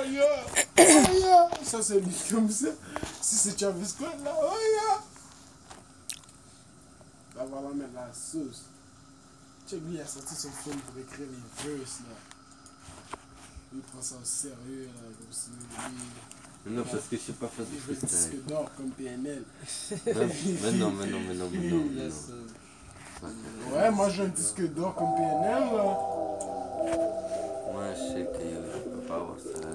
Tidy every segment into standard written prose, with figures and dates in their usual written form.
yeah. Ça, c'est lui comme ça. Si c'est Travis Scott, là, oh yeah. Là, voilà, mettre la sauce. Check, lui, il a sorti son film pour écrire les verses, là. Lui, il prend ça au sérieux, là, comme si lui... Non, parce que je sais pas faire du freestyle. Disque d'or comme PNL. Mais non. Ouais, moi j'ai un disque d'or comme PNL, là. Moi, je sais que je peux pas avoir ça.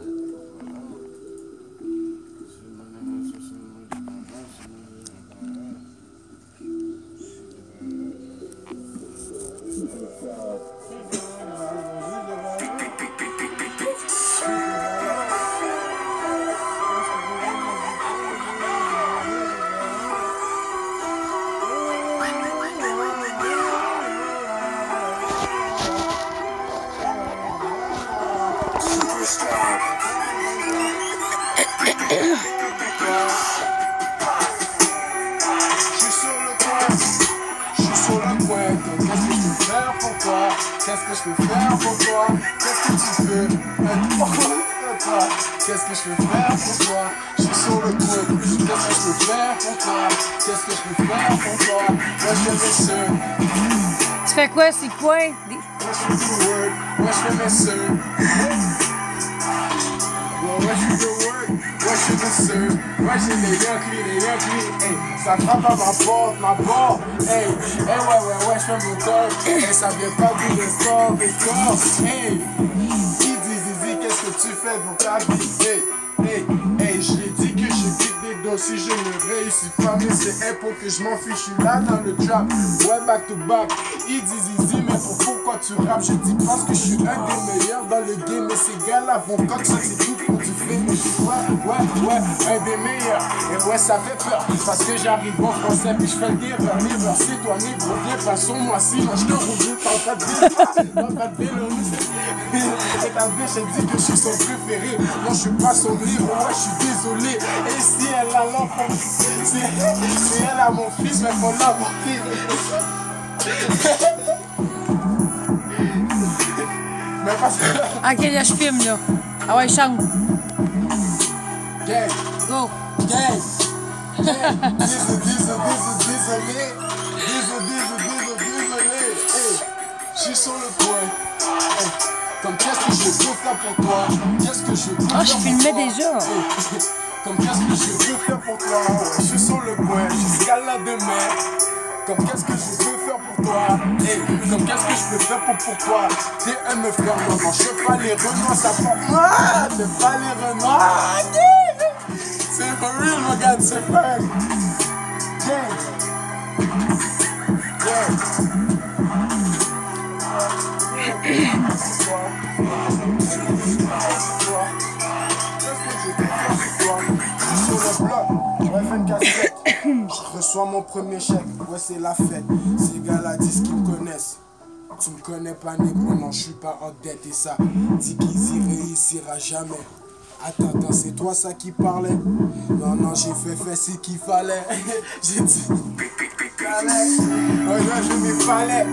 Qu'est-ce que je peux faire pour toi? Qu'est-ce que tu veux? Qu'est-ce que je peux faire pour toi? Je suis sur le coin. Qu'est-ce que je peux faire pour toi? Qu'est-ce que je peux faire pour toi? Moi je fais mes sœurs. Tu fais quoi? C'est quoi? Moi je fais du word. Moi je fais mes sœurs. Moi je fais du word. Moi je fais mes sœurs. Moi j'ai des Yankees. Hey, ça frappe à ma porte. Hey, ouais, je fais mon top. Hey, ça vient pas du sport. Hey, Zizi, qu'est-ce que tu fais dans ta vie? Hey, je l'ai dit que je quitte des dos si je ne réussis pas. Mais c'est un pour que je m'en fiche, je suis là dans le trap. Ouais, back to back. Zizi, mais pourquoi tu rappes? Je dis parce que je suis un des meilleurs dans le game. Mais ces gars-là vont quand c'est tout pour du film. Ouais, un des meilleurs. Et ouais, ça fait peur. Parce que j'arrive en français, puis je fais le livre. C'est toi, négro, viens, passons-moi. Sinon, je te roule dans ta vélo. Et ta biche, elle dit que je suis son préféré. Non, je suis pas son livre, moi je suis désolé. Et si elle a l'enfant, si elle a mon fils, mais faut l'avorter. Mais parce que... Ok, là, je filme, là. Ah ouais, chante. Gang. Go. Gang. Désolé. Hey, je suis sur le coin. Hey. Comme qu'est-ce que je peux faire pour toi? Qu'est-ce que je peux faire pour toi? Je filmais déjà. Comme qu'est-ce que je peux faire pour toi? Je suis sur le point jusqu'à la demain. Comme qu'est-ce que je peux faire pour toi? Hey, comme qu'est-ce que je peux faire pour toi? T'es un me frère, non, je fais pas les renois, ça porte moi. T'es pas les renois. C'est for real, mon gars, c'est vrai. Je reçois mon premier chèque, ouais c'est la fête. Ces gars-là disent qu'ils me connaissent. Tu me connais pas, négro, non, je suis pas en dette et ça dit qu'ils y réussira jamais. Attends, c'est toi ça qui parlait? Non, j'ai fait ce qu'il fallait. J'ai dit, allez, oh non, je m'y fallait.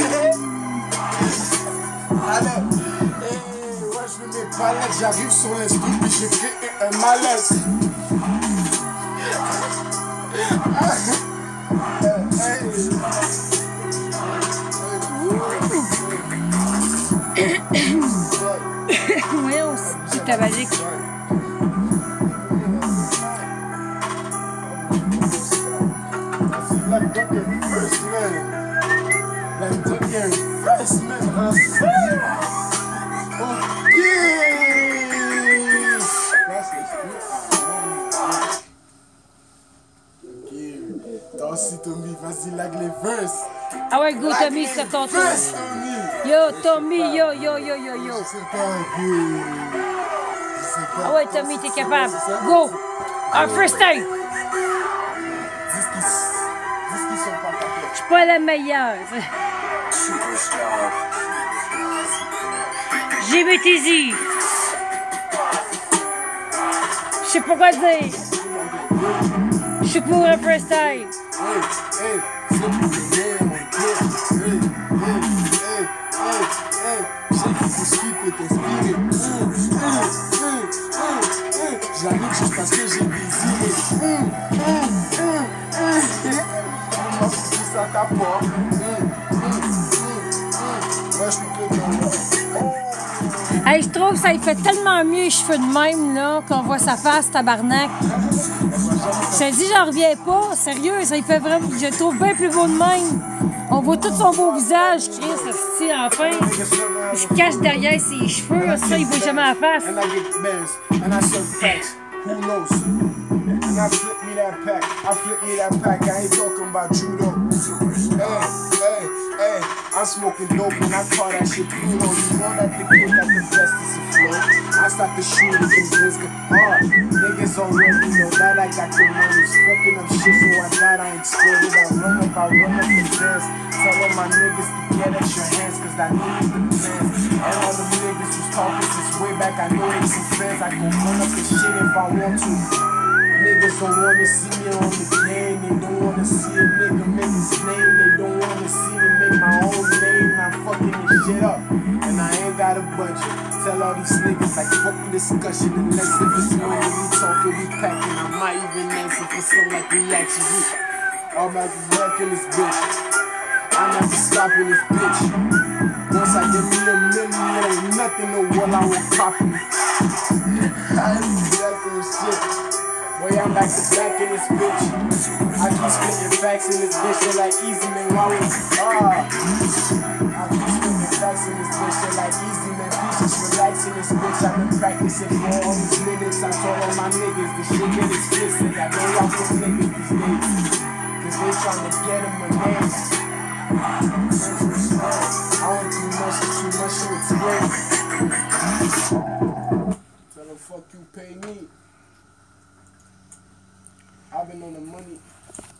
Allez, ouais, je veux mes palettes, j'arrive sur les trucs puis j'ai créé un malaise. Voyons, c'est tabagique. Like Duncan first man. Like Duncan first man. Dansi Tommy, vas-y lag les verses. Ah ouais, go Tommy, c'est ton tour. Yo Tommy, yo. Je sais pas. Ah ouais Tommy, t'es capable. Go. Un freestyle. Je suis pas la meilleure. GBTZ. Je sais pas quoi dire. Je suis pour un freestyle. ta porte. Wesh, Hey, je trouve que ça il fait tellement mieux les cheveux de même, là, qu'on voit sa face, tabarnak. Je te dis, j'en reviens pas. Sérieux, ça il fait vraiment. Je le trouve bien plus beau de même. On voit tout son beau visage, Chris, aussi, enfin. Il se cache derrière ses cheveux, ça, il voit jamais la face. And I get bands, and I serve packs. Who knows? And I flip me that pack. I flip me that pack. I ain't talking about you though. Hey, I'm smoking dope and I call that shit Pluto. You know that the kid got the best is a flow. I start to shoot it and things get hard. Niggas already know that I got the money. Fucking up shit so I got I ain't scared it. I run up and dance. Tell all my niggas to get extra hands cause I need the plans. And all the niggas who's talking since way back, I know they some fans. I can run up the shit if I want to. Niggas don't wanna see me on the game. They don't wanna see a nigga make his name. They don't wanna see me make my own name. I'm fucking this shit up, and I ain't got a budget. Tell all these niggas like fuck the discussion. Unless if it's money we talking, we packing. I might even answer for some like reaction. I'm like working this bitch. I never stopping this bitch. Once I get me a million, it ain't nothing to what I will copy. I ain't nothing shit. Boy, I'm back to back in this bitch. I keep spitting facts in this bitch, they like easy man, why we I keep spitting facts in this bitch, they like easy man, please just relax in this bitch. I've been practicing for all these minutes. I told all my niggas, this shit get explicit. I know y'all put niggas these days, cause they trying to get them a name. I went through much, it's too much to explain. Tell them fuck you, pay me. I've been on the money.